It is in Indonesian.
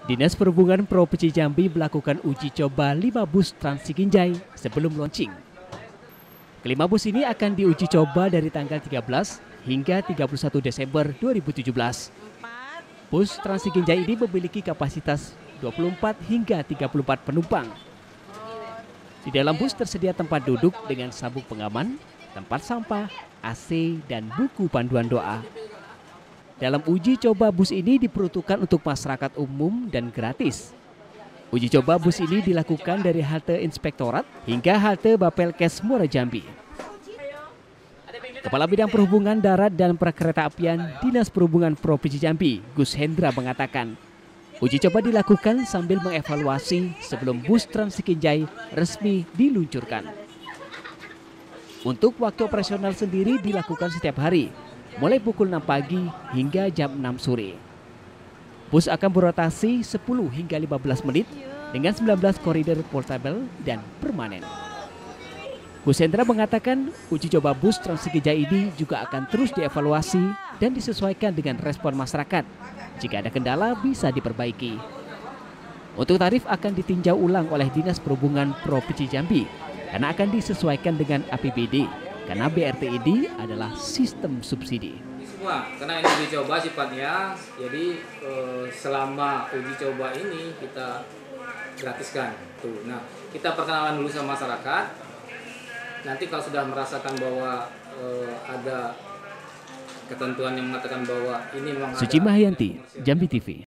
Dinas Perhubungan Provinsi Jambi melakukan uji coba 5 bus Trans Sikinjai sebelum launching. Kelima bus ini akan diuji coba dari tanggal 13 hingga 31 Desember 2017. Bus Trans Sikinjai ini memiliki kapasitas 24 hingga 34 penumpang. Di dalam bus tersedia tempat duduk dengan sabuk pengaman, tempat sampah, AC, dan buku panduan doa. Dalam uji coba bus ini diperuntukkan untuk masyarakat umum dan gratis. Uji coba bus ini dilakukan dari halte Inspektorat hingga halte Bapelkes Muara Jambi. Kepala Bidang Perhubungan Darat dan Perkeretaapian Dinas Perhubungan Provinsi Jambi, Gus Hendra mengatakan, uji coba dilakukan sambil mengevaluasi sebelum bus Trans Sikinjai resmi diluncurkan. Untuk waktu operasional sendiri dilakukan setiap hari, mulai pukul 6 pagi hingga jam 6 sore. Bus akan berotasi 10 hingga 15 menit dengan 19 koridor portable dan permanen. Gus Hendra mengatakan uji coba bus Trans Sikinjai ini juga akan terus dievaluasi dan disesuaikan dengan respon masyarakat. Jika ada kendala bisa diperbaiki. Untuk tarif akan ditinjau ulang oleh Dinas Perhubungan Provinsi Jambi karena akan disesuaikan dengan APBD. Karena BRT ini adalah sistem subsidi. Semua, karena ini uji coba sifatnya, jadi selama uji coba ini kita gratiskan. Tuh, nah kita perkenalan dulu sama masyarakat. Nanti kalau sudah merasakan bahwa ada ketentuan yang mengatakan bahwa ini memang Suci Mahyanti, Jambi TV.